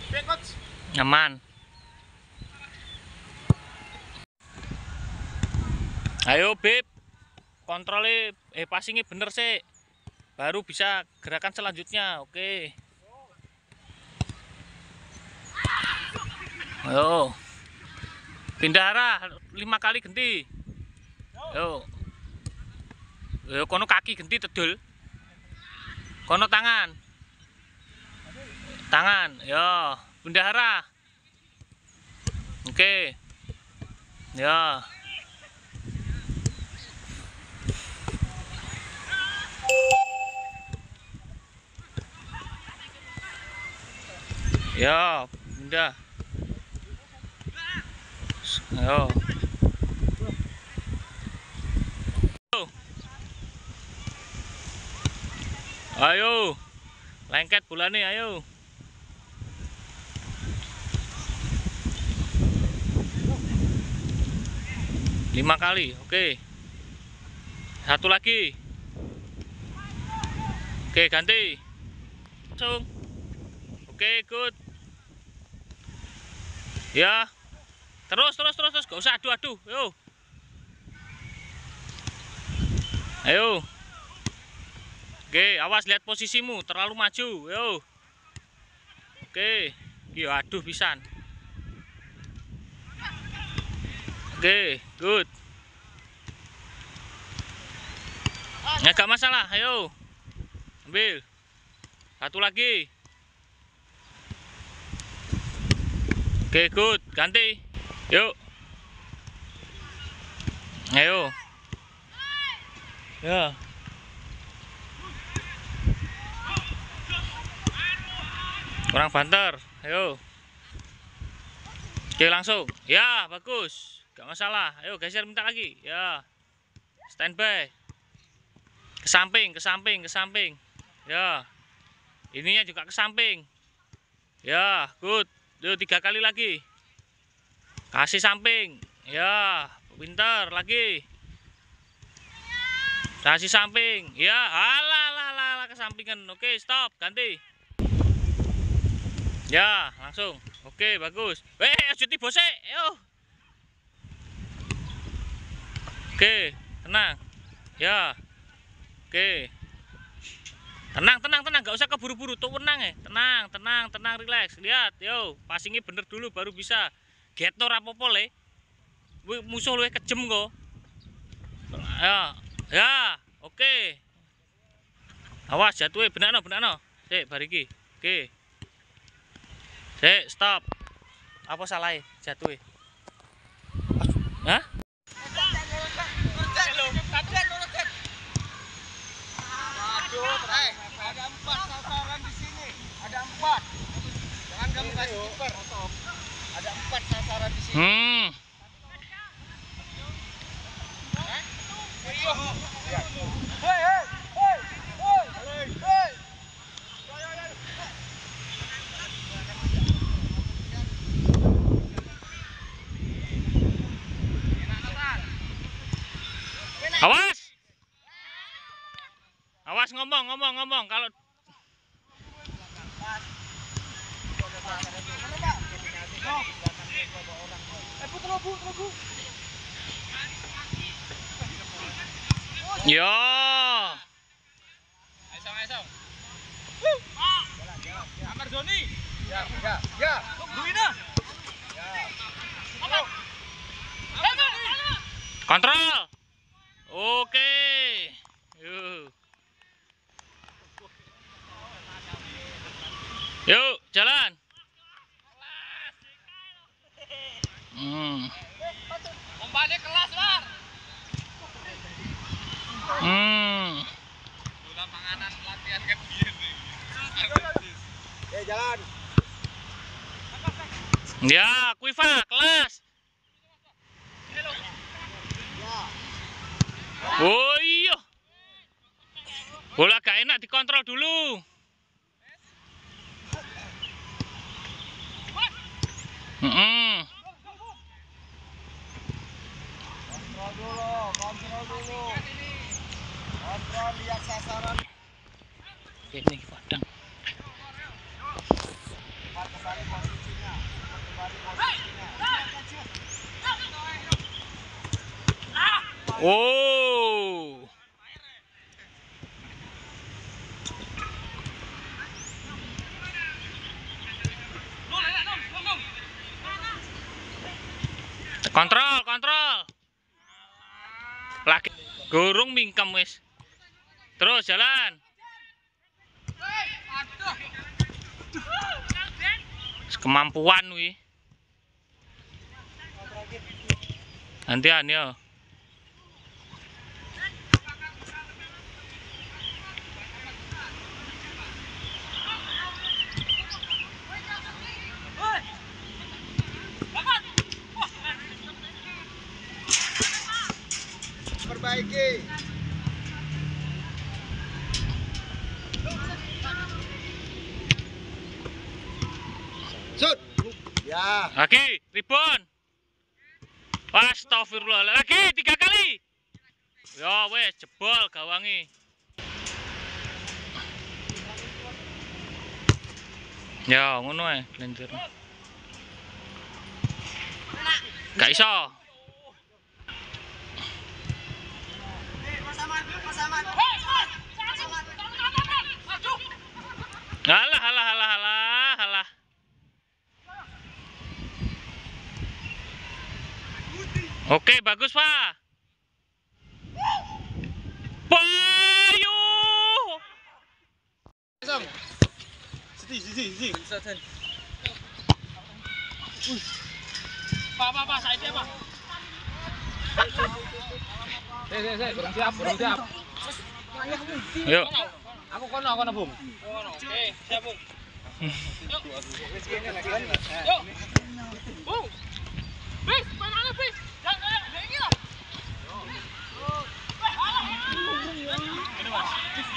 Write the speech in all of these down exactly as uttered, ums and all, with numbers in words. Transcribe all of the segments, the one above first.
Nyaman. Ayo Beb, kontrolnya eh passingnya bener sih, baru bisa gerakan selanjutnya. Oke. Ayo, pindah arah lima kali ganti. Yo, yo kono kaki ganti tedul. Kono tangan, tangan. Yo, pindah arah. Oke. Ya. Ya, pindah. Ayo. Ayo. Lengket bolane, ayo. Lima kali, oke. Satu lagi. Oke, ganti. Langsung. Oke, good. Ya. Terus, terus, terus, terus. Gak usah adu-adu. Yo. Ayo. Oke, awas lihat posisimu. Terlalu maju. Yo. Oke. Yo, aduh pisan. Oke, good. Ya, gak masalah. Ayo. Ambil. Satu lagi. Oke, good. Ganti. Yuk. Ayo. Ya. Kurang banter. Ayo. Oke, langsung. Ya, bagus. Gak masalah. Ayo, geser minta lagi. Ya. Standby. Ke samping, ke samping, ke samping. Ya. Ininya juga ke samping. Ya, good. Yuk, tiga kali lagi. Kasih samping. Ya, pintar lagi. Kasih samping. Ya, alah, alah, alah, alah, kesampingan. Oke, stop, ganti. Ya, langsung. Oke, bagus. Weh, aja tiba sih. Yo. Oke, tenang. Ya. Oke. Tenang, tenang, tenang, gak usah keburu-buru, tuh tenang ya. Tenang, tenang, tenang, relax. Lihat, yo, passingnya bener dulu baru bisa. Get no rapopo le. Musuh lu kejem kok. Ya, ya, oke. Awas jatuh, benar no, benar no. Sik, bariki. Oke. Sik, stop. Apa salah jatuh? Hah? Ada empat sasaran di sini. Ada empat. Jangan kamu kasih kiper. Ada empat sasaran di sini. Hmm. Hei, hei, hei, hei, hei. Awas. Awas ngomong, ngomong, ngomong kalau yo. Ayo, ayo. Amar Joni. Ya, ya, ya. Duina. Ya. Kontrol. Oke. Yuk. Yuk, jalan. Hmm. Umpannya kelas, War. Hmm. Bola panganan latihan kayak begini. Ya, jalan. Ya, Quiva kelas. Oh iya. Bola gak enak dikontrol dulu. Hmm. Kontrol dulu, kontrol dulu. Kontrol, lihat sasaran. Ini padang. Cepat kesana. Oh. Kontrol, kontrol. Lagi gurung mingkem wis. Terus jalan. Kemampuan wi. Gantian yo. Perbaiki. Sud. Ya. Lagi, ribon. Astagfirullah. Lagi tiga kali. Ya wes jebol gawangi. Ya ngono ae, lentir. Gak iso. Halah, halah, halah, halah, halah. Oke, bagus, Pak. Payu. Siti, siti, siti. Pak, Pak, Pak, saya dia, Pak. Eh, eh, eh, belum siap, belum siap. Yuk. Aku kono, kono, Bung. Oke, siap, Bung. Yuk. Yuk. Bung. Bis, mana bis? Jangan kayak gini lah. Ini, Mas.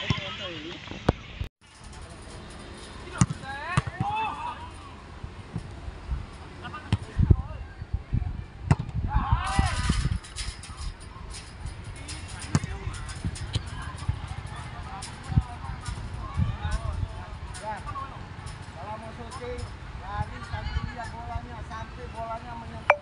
Kalau mau syuting, lari sampai lihat bolanya, sampai bolanya menyentuh.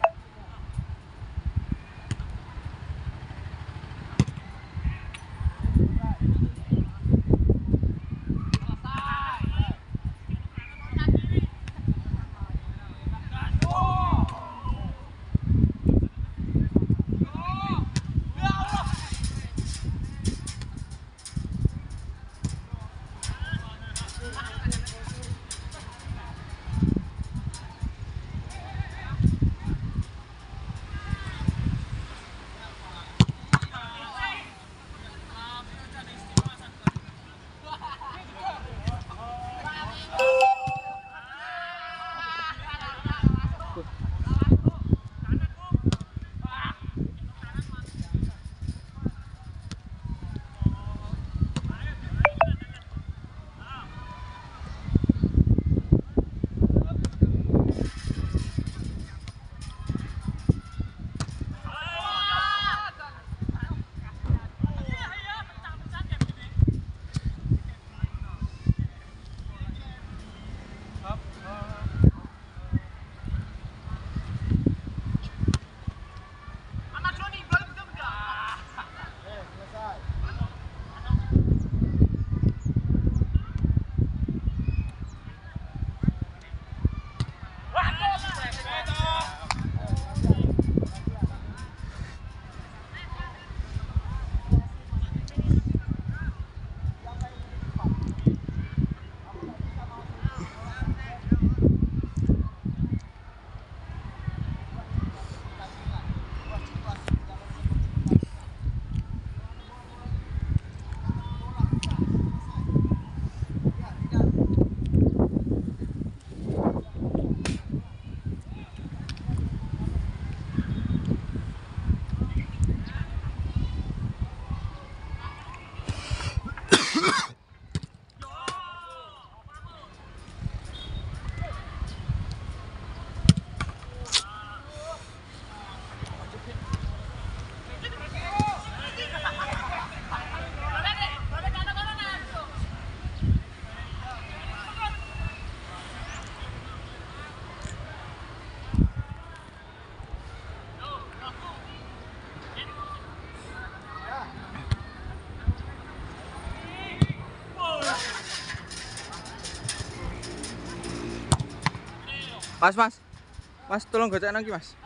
Mas, Mas. Mas, tolong gocek nang ki, Mas.